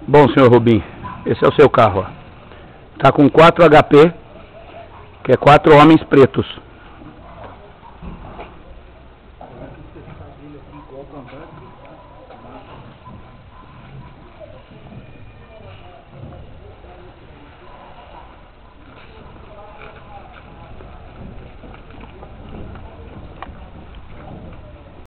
Bom, senhor Rubim, esse é o seu carro, ó. Tá com 4 HP, que é 4 homens pretos.